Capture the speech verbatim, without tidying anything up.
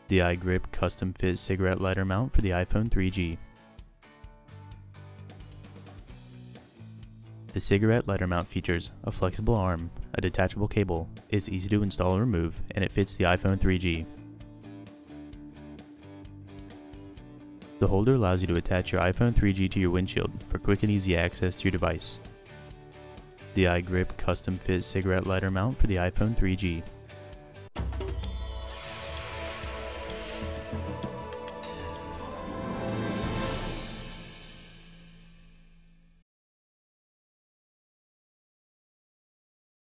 The iGrip custom fit cigarette lighter mount for the iPhone three G. The cigarette lighter mount features a flexible arm, a detachable cable, is easy to install and remove, and it fits the iPhone three G. The holder allows you to attach your iPhone three G to your windshield for quick and easy access to your device. The iGrip custom fit cigarette lighter mount for the iPhone three G.